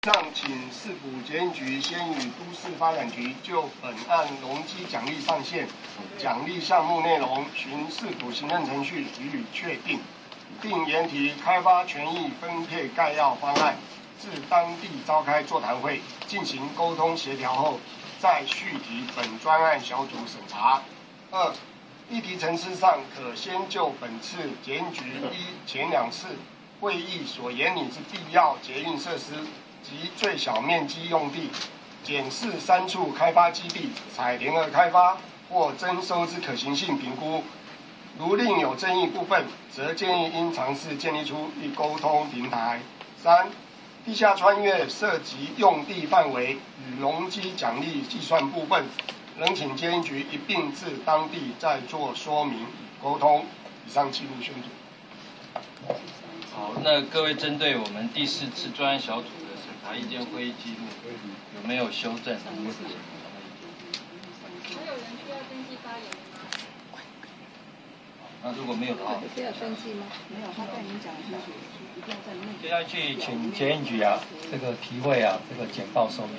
上请市府检验局先与都市发展局就本案容积奖励上限、奖励项目内容循市府行政程序予以确定，并研提开发权益分配概要方案，至当地召开座谈会进行沟通协调后，再续提本专案小组审查。二、议题层次上，可先就本次检验局前2次会议所研拟之必要捷运设施及最小面积用地，检视3处开发基地采联合开发或征收之可行性评估。如另有争议部分，则建议应尝试建立出一沟通平台。3、地下穿越涉及用地范围与容积奖励计算部分，仍请监察局一并至当地再做说明沟通。以上记录宣读。 好，那各位针对我们第4次专案小组的审查意见会议记录，有没有修正？还有人需要登记发言吗？ 那如果没有的话， 需要登记吗？没有，他跟您讲清楚，一定要在那。 接下去请检验局啊，这个提会啊，这个简报说明。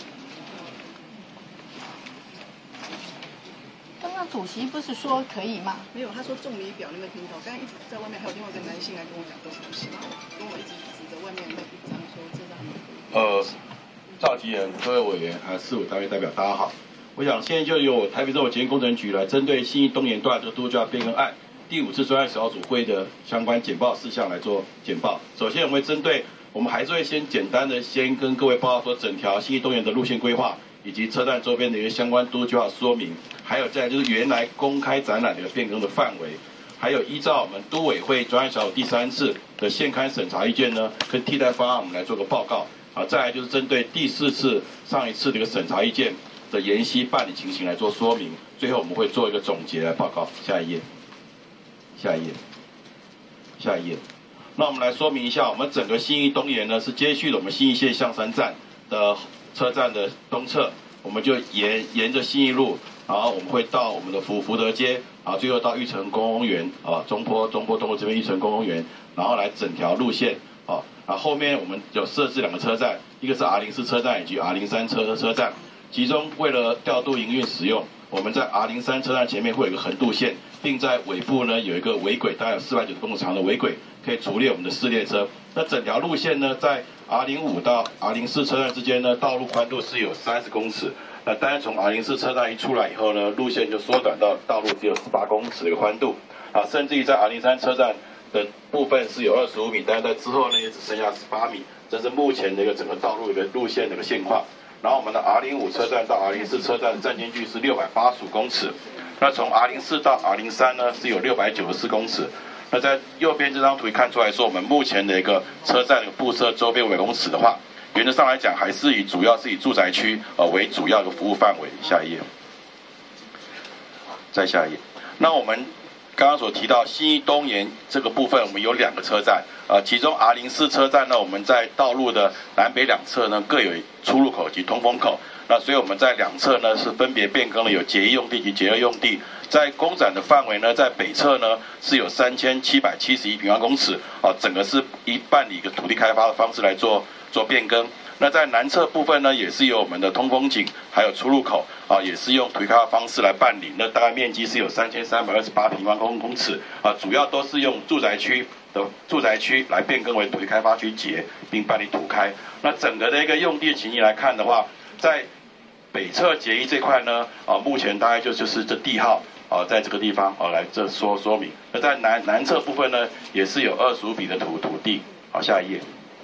刚刚主席不是说可以吗？ 没有，他说重离表，你没听到？刚刚一直在外面，还有另外一个男性来跟我讲都是不行，跟我一直指着外面那一张说这张。 召集人、各位委员还有市府单位代表，大家好。我想现在就由台北政府检验工程局来针对信义东延段这个都计划变更案第5次专案小组会的相关简报事项来做简报。首先，我们还是会先简单的先跟各位报告说整条信义东延的路线规划，以及车站周边的一个相关都计划说明，还有再来就是原来公开展览的一个变更的范围，还有依照我们都委会专案小组第3次的现刊审查意见呢，跟替代方案我们来做个报告。再来就是针对第4次上一次的一个审查意见的研析办理情形来做说明，最后我们会做一个总结来报告。下一页，下一页，下一页。那我们来说明一下，我们整个信义东延呢是接续了我们信义线象山站的车站的东侧，我们就沿着信义路，然后我们会到我们的福德街，然后最后到玉成公园中坡东路这边玉成公园，然后来整条路线然后后面我们有设置2个车站，一个是 R04 车站以及 R03 车站，其中为了调度营运使用，我们在 R03 车站前面会有一个横渡线，并在尾部呢有一个尾轨，大概有490公尺长的尾轨，可以处理我们的4列车。那整条路线呢，在 R05 到 R04 车站之间呢，道路宽度是有30公尺。那当然从 R04 车站一出来以后呢，路线就缩短到道路只有18公尺的一个宽度甚至于在 R03 车站的部分是有25米，但是在之后呢也只剩下18米，这是目前的一个整个道路的路线的一个现况。然后我们的 R05 车站到 R04 车站的站间距是685公尺，那从 R04 到 R03 呢是有694公尺。那在右边这张图看出来说，我们目前的一个车站的布设周边500公尺的话，原则上来讲还是主要是以住宅区为主要的服务范围。下一页，再下一页。那我们刚刚所提到信义东延这个部分，我们有2个车站，其中 R04 车站呢，我们在道路的南北两侧呢各有出入口及通风口，那所以我们在两侧呢是分别变更了有结1用地及结2用地。在公展的范围呢，在北侧呢是有3771平方公尺，整个是办理一个土地开发的方式来做变更。那在南侧部分呢，也是有我们的通风井，还有出入口也是用土地开发方式来办理。那大概面积是有3328平方公尺主要都是用住宅区来变更为土地开发区结，并办理土开。那整个的一个用地情形来看的话，在北侧结1这块呢目前大概就是这地号在这个地方来这说明。那在南侧部分呢，也是有25笔的土地。好，下一页。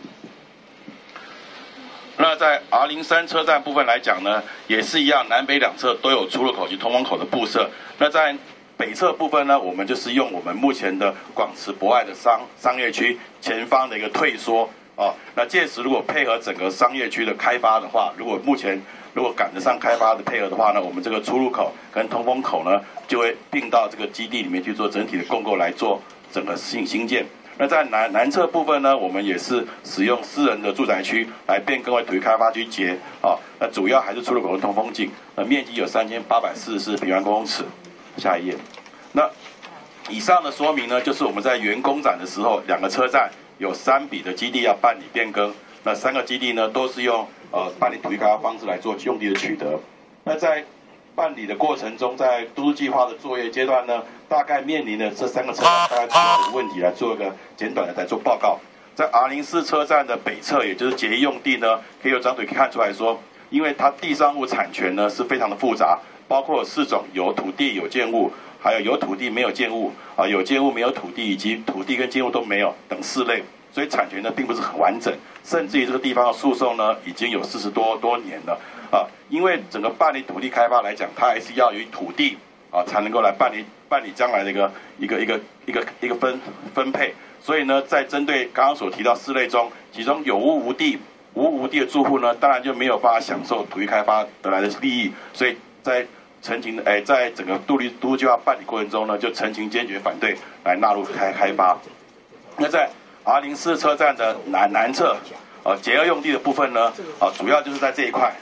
那在 R03 车站部分来讲呢，也是一样，南北两侧都有出入口及通风口的布设。那在北侧部分呢，我们就是用我们目前的广慈博爱的商业区前方的一个退缩那届时如果配合整个商业区的开发的话，如果赶得上开发的配合的话呢，我们这个出入口跟通风口呢就会并到这个基地里面去做整体的共构来做整个新建。那在南侧部分呢，我们也是使用私人的住宅区来变更为土地开发区结那主要还是出入口跟通风井，面积有3844平方公尺。下一页。那以上的说明呢，就是我们在原公展的时候，2个车站有3笔的基地要办理变更。 那3个基地呢都是用办理土地开发方式来做用地的取得。那在办理的过程中，在都市计划的作业阶段呢，大概面临的这3个车站大概主要的问题来做一个简短的来做报告。在 R04 车站的北侧，也就是捷运用地呢，可以有张图可以看出来说，因为它地上物产权呢是非常的复杂，包括4种，有土地有建物，还有土地没有建物啊，有建物没有土地，以及土地跟建物都没有等4类，所以产权呢并不是很完整，甚至于这个地方的诉讼呢已经有40多年了啊，因为整个办理土地开发来讲，它还是要有土地啊才能够来办理将来的一个分配。所以呢，在针对刚刚所提到4类中，其中有无地的住户呢，当然就没有办法享受土地开发得来的利益，所以在在整个都市计划办理过程中呢，就陈情坚决反对来纳入开发。那在 R04 车站的南侧，结合用地的部分呢，主要就是在这一块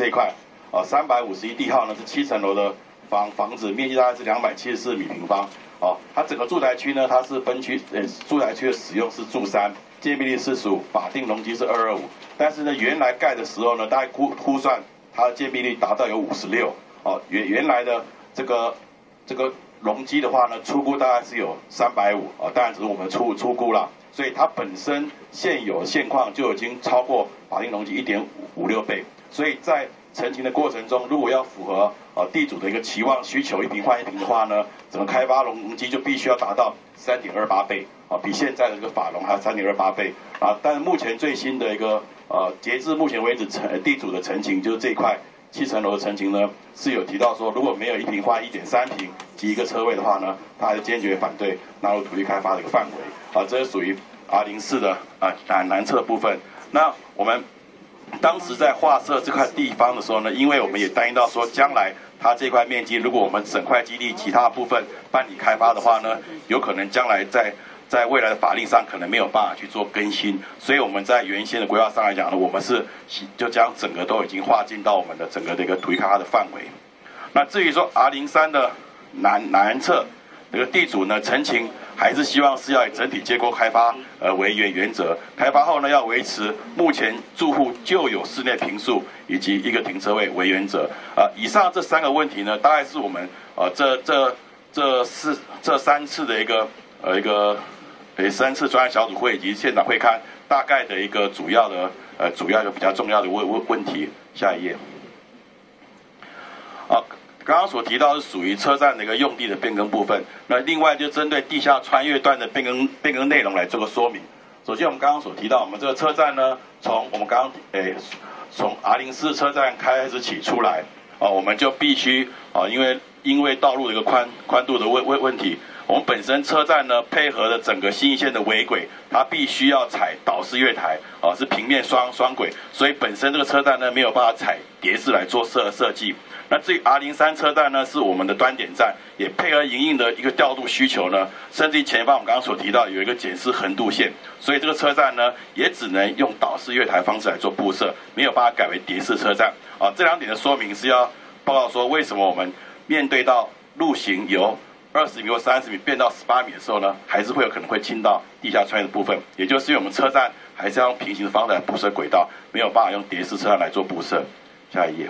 ，351地号呢是7层楼的房子，面积大概是274米平方。它整个住宅区呢，它是分区，住宅区的使用是住3，建蔽率45，法定容积是225。但是呢，原来盖的时候呢，大概估算它的建蔽率达到有56。原来的这个容积的话呢，初估大概是有350，当然只是我们初估啦。所以它本身现有现况就已经超过法定容积1.56倍。所以在陈情的过程中，如果要符合地主的一个期望需求1坪换1坪的话呢，整个开发容积就必须要达到3.28倍比现在的这个法容还有3.28倍但是目前最新的一个截至目前为止地主的陈情，就是这一块7层楼的陈情呢，是有提到说，如果没有1坪换1.3坪及1个车位的话呢，他还是坚决反对纳入土地开发的一个范围这是属于 R04 的南侧部分。那我们当时在划设这块地方的时候呢，因为我们也担心到说，将来它这块面积，如果我们整块基地其他部分办理开发的话呢，有可能将来在未来的法令上可能没有办法去做更新，所以我们在原先的规划上来讲呢，我们是就将整个都已经划进到我们的整个的一个土地开发的范围。那至于说 R03 的南侧那个地主呢，陈情还是希望是要以整体结构开发为原则，开发后呢要维持目前住户就有室内坪数以及1个停车位为原则。以上这3个问题呢，大概是我们这3次的一个3次专案小组会以及现场会刊大概的一个主要比较重要的问题。下一页。刚刚所提到是属于车站的一个用地的变更部分，那另外就针对地下穿越段的变更内容来做个说明。首先我们刚刚所提到，我们这个车站呢，从 R04 车站开始起出来我们就必须因为道路的一个宽度的问题，我们本身车站呢配合的整个新义线的尾轨，它必须要采岛式月台是平面双轨，所以本身这个车站呢没有办法采叠式来做设计。那至于 R03 车站呢，是我们的端点站，也配合营运的一个调度需求呢，甚至于前方我们刚刚所提到有一个检视横渡线，所以这个车站呢也只能用岛式月台方式来做布设，没有办法改为叠式车站这2点的说明是要报告说，为什么我们面对到路型由20米或30米变到18米的时候呢，还是会有可能会倾到地下穿越的部分，也就是因为我们车站还是要用平行的方式来布设轨道，没有办法用叠式车站来做布设。下一页。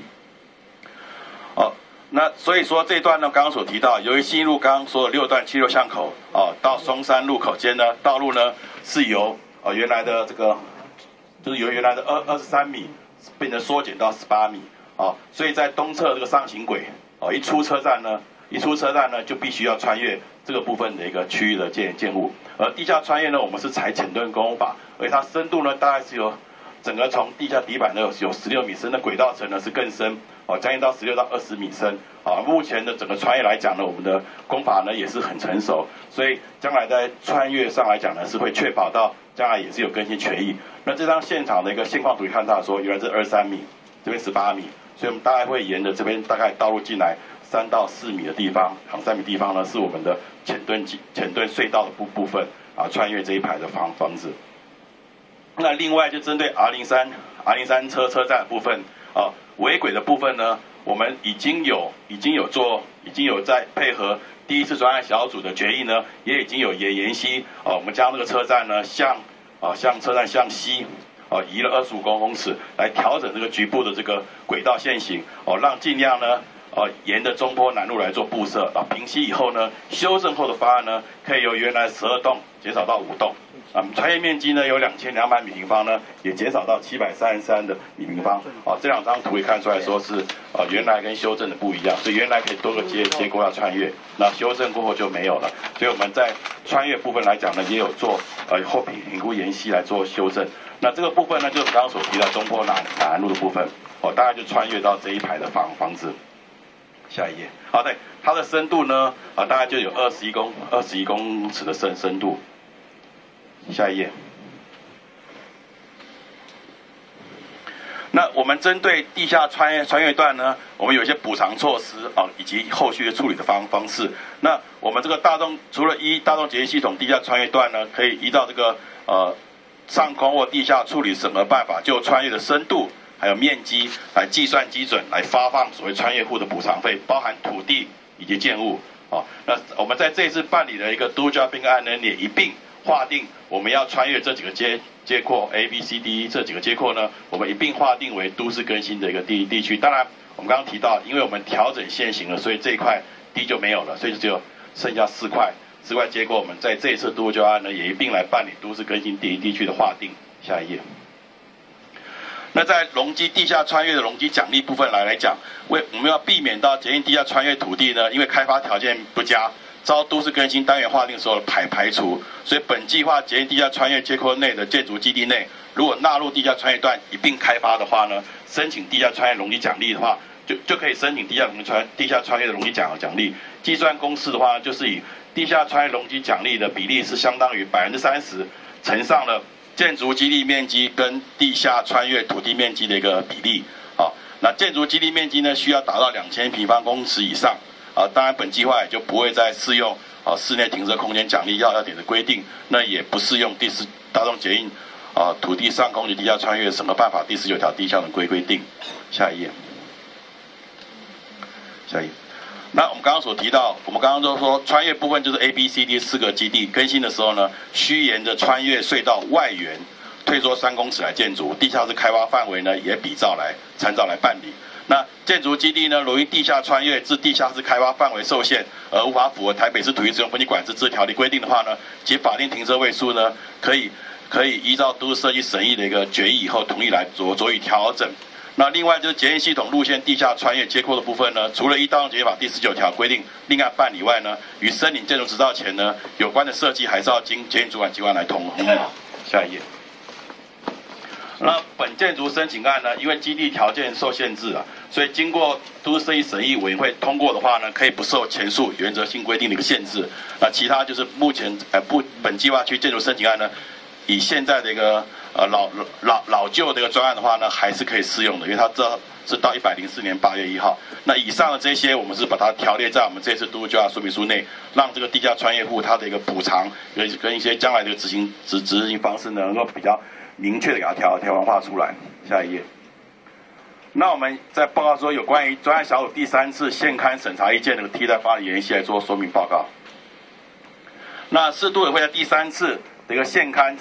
那所以说这一段呢，刚刚所提到，由于新路刚刚说的6段76巷口到松山路口间呢，道路呢是由原来的就是由原来的23米变成缩减到18米所以在东侧这个上行轨一出车站呢就必须要穿越这个部分的一个区域的建物，而地下穿越呢，我们是采浅盾工法，而且它深度呢大概是有整个从地下底板呢有16米深的轨道层呢是更深将近到16到20米深目前的整个穿越来讲呢，我们的工法呢也是很成熟，所以将来在穿越上来讲呢，是会确保到将来也是有更新权益。那这张现场的一个现况图看到说，原来是23米，这边18米，所以我们大概会沿着这边大概道路进来3到4米的地方，3米地方呢是我们的浅墩隧道的部分穿越这一排的房子。那另外就针对 R03 车站的部分尾轨的部分呢，我们已经有在配合第1次专案小组的决议呢，也已经有沿溪我们将这个车站呢向车站向西移了25公尺，来调整这个局部的这个轨道线型，让尽量呢沿着中坡南路来做布设，平息以后呢，修正后的方案呢，可以由原来12栋减少到5栋，穿越面积呢有2200米平方呢，也减少到733的米平方，这2张图也看出来说是原来跟修正的不一样，所以原来可以多个结构要穿越，那修正过后就没有了，所以我们在穿越部分来讲呢，也有做后评估沿溪来做修正，那这个部分呢，就是刚刚所提到中坡南路的部分，大概就穿越到这一排的房子。下一页，对，它的深度呢，大概就有21公尺的深度。下一页。那我们针对地下穿越段呢，我们有一些补偿措施以及后续的处理的方式。那我们这个除了大众捷运系统地下穿越段呢，可以依照这个上空或地下处理审核办法，就穿越的深度还有面积来计算基准，来发放所谓穿越户的补偿费，包含土地以及建物。那我们在这一次办理的一个都交并案呢，也一并划定我们要穿越这几个街廓 A、B、C、D 这几个街廓呢，我们一并划定为都市更新的一个地区。当然，我们刚刚提到，因为我们调整现行了，所以这一块D就没有了，所以就只有剩下4块街廓。我们在这一次都交案呢，也一并来办理都市更新地区的划定。下一页。那在容积地下穿越的容积奖励部分来讲，我们要避免到捷运地下穿越土地呢，因为开发条件不佳，遭都市更新单元划定时候排除，所以本计划捷运地下穿越街廓内的建筑基地内，如果纳入地下穿越段一并开发的话呢，申请地下穿越容积奖励的话，就可以申请地下穿越的容积奖励。计算公式的话，就是以地下穿越容积奖励的比例是相当于30%乘上了建筑基地面积跟地下穿越土地面积的一个比例。那建筑基地面积呢，需要达到2000平方公尺以上。当然本计划也就不会再适用室内停车空间奖励要点的规定，那也不适用大众捷运土地上空及地下穿越审核办法第19条第1项的规定。下一页。那我们刚刚所提到，我们刚刚都说穿越部分就是 A、B、C、D 4个基地更新的时候呢，需沿着穿越隧道外缘退缩3公尺来建筑，地下室开发范围呢也参照来办理。那建筑基地呢，由于地下穿越至地下室开发范围受限，而无法符合台北市土地使用分级管制条例规定的话呢，其法定停车位数呢，可以依照都市设计审议的一个决议以后同意来酌予调整。那另外就是捷运系统路线地下穿越街廓的部分呢，除了依大众捷运法第19条规定另案办理外呢，于申领建筑执照前呢，有关的设计还是要经捷运主管机关来同意。下一页。那本建筑申请案呢，因为基地条件受限制所以经过都市设计审议委员会通过的话呢，可以不受前述原则性规定的一个限制。那其他就是目前本计划区建筑申请案呢，以现在的一个老旧的一个专案的话呢，还是可以适用的，因为它这是到104年8月1号。那以上的这些，我们是把它条列在我们这次都市计划说明书内，让这个地下穿越户它的一个补偿跟一些将来的执行方式呢，能够比较明确的给它条文化出来。下一页。那我们在报告说有关于专案小组第3次现勘审查意见的替代方案研析来做说明报告。那市都委会在第3次的一个现勘